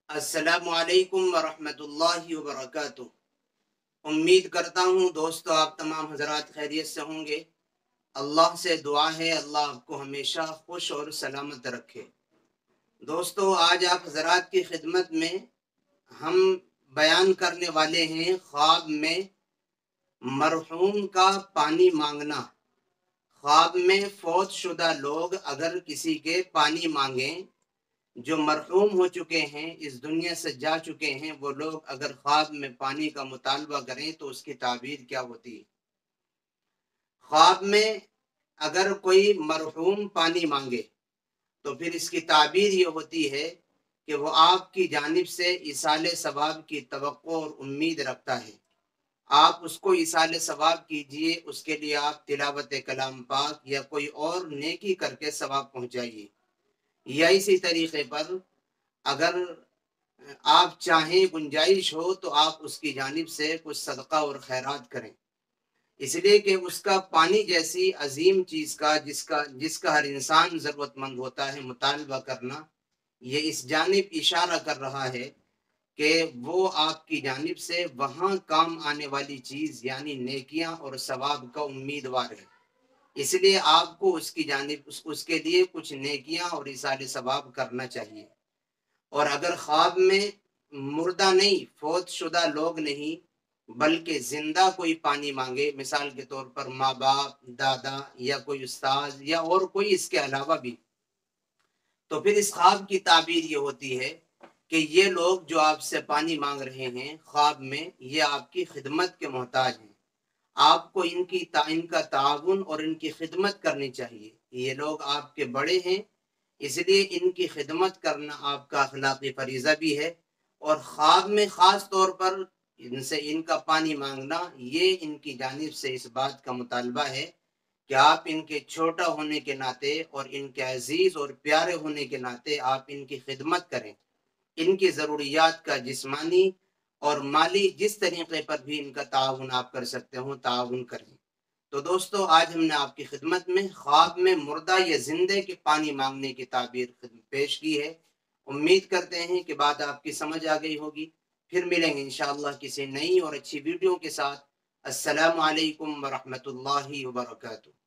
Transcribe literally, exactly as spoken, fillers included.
السلام علیکم ورحمۃ اللہ وبرکاتہ۔ امید کرتا ہوں دوستو آپ تمام حضرات خیریت سے ہوں گے۔ اللہ سے دعا ہے اللہ آپ کو ہمیشہ خوش اور سلامت رکھے۔ دوستو آج آپ حضرات کی خدمت میں ہم بیان کرنے والے ہیں خواب میں مرحوم کا پانی مانگنا۔ خواب میں فوت شدہ لوگ اگر کسی کے پانی مانگیں، جو مرحوم ہو چکے ہیں، اس دنیا سے جا چکے ہیں، وہ لوگ اگر خواب میں پانی کا مطالبہ کریں تو اس کی تعبیر کیا ہوتی ہے؟ خواب میں اگر کوئی مرحوم پانی مانگے تو پھر اس کی تعبیر یہ ہوتی ہے کہ وہ آپ کی جانب سے ایصال ثواب کی توقع اور امید رکھتا ہے۔ آپ اس کو ایصال ثواب کیجئے، اس کے لیے آپ تلاوت کلام پاک یا کوئی اور نیکی کر کے ثواب پہنچائیے، یا اسی طریقے پر اگر آپ چاہیں، گنجائش ہو، تو آپ اس کی جانب سے کچھ صدقہ اور خیرات کریں، اس لیے کہ اس کا پانی جیسی عظیم چیز کا جس کا جس کا ہر انسان ضرورت مند ہوتا ہے مطالبہ کرنا، یہ اس جانب اشارہ کر رہا ہے کہ وہ آپ کی جانب سے وہاں کام آنے والی چیز یعنی نیکیاں اور ثواب کا امیدوار ہے، اس لیے آپ کو اس کی جانب اس, اس کے لیے کچھ نیکیاں اور ایصال ثواب کرنا چاہیے۔ اور اگر خواب میں مردہ نہیں، فوت شدہ لوگ نہیں بلکہ زندہ کوئی پانی مانگے، مثال کے طور پر ماں باپ، دادا یا کوئی استاد یا اور کوئی اس کے علاوہ بھی، تو پھر اس خواب کی تعبیر یہ ہوتی ہے کہ یہ لوگ جو آپ سے پانی مانگ رہے ہیں خواب میں، یہ آپ کی خدمت کے محتاج ہیں، آپ کو ان کی ان کا تعاون اور ان کی خدمت کرنی چاہیے۔ یہ لوگ آپ کے بڑے ہیں، اس لیے ان کی خدمت کرنا آپ کا اخلاقی فریضہ بھی ہے، اور خواب میں خاص طور پر ان سے ان کا پانی مانگنا، یہ ان کی جانب سے اس بات کا مطالبہ ہے کہ آپ ان کے چھوٹا ہونے کے ناطے اور ان کے عزیز اور پیارے ہونے کے ناطے آپ ان کی خدمت کریں، ان کی ضروریات کا جسمانی اور مالی جس طریقے پر بھی ان کا تعاون آپ کر سکتے ہوں تعاون کریں۔ تو دوستو آج ہم نے آپ کی خدمت میں خواب میں مردہ یا زندے کے پانی مانگنے کی تعبیر پیش کی ہے۔ امید کرتے ہیں کہ بات آپ کی سمجھ آ گئی ہوگی۔ پھر ملیں گے انشاءاللہ کسی نئی اور اچھی ویڈیو کے ساتھ۔ السلام علیکم ورحمۃ اللہ وبرکاتہ۔